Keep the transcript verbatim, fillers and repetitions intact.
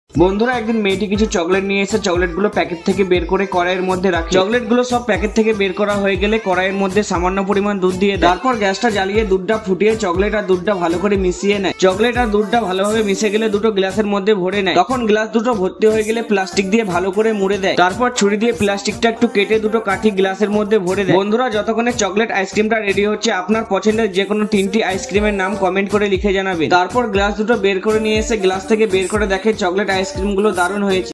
বন্ধুরা একদিন মেয়েটি কিছু চকলেট নিয়ে এসে চকলেটগুলো প্যাকেট থেকে বের করে কড়াইয়ের মধ্যে রাখে। চকলেটগুলো সব প্যাকেট থেকে বের করা হয়ে গেলে কড়াইয়ের মধ্যে সামান্য পরিমাণ দুধ দিয়ে দেয়। তারপর গ্যাসটা জ্বালিয়ে দুধটা ফুটিয়ে চকলেট আর দুধটা ভালো করে মিশিয়ে নেয়। চকলেট আর দুধটা ভালোভাবে মিশে গেলে দুটো গ্লাসের মধ্যে ভরে নেয়। তখন গ্লাস দুটো ভর্তি হয়ে গেলে প্লাস্টিক দিয়ে ভালো করে মুড়ে দেয়। তারপর ছুরি দিয়ে প্লাস্টিকটা একটু কেটে দুটো কাঠি গ্লাসের মধ্যে ভরে দেয়। বন্ধুরা যতক্ষণে চকলেট আইসক্রিমটা রেডি হচ্ছে আপনার পছন্দের যে কোনো তিনটি আইসক্রিমের নাম কমেন্ট করে লিখে জানাবেন। তারপর গ্লাস দুটো বের করে নিয়ে এসে গ্লাস থেকে বের করে দেখে চকলেট আইসক্রিম গুলো দারুণ হয়েছে।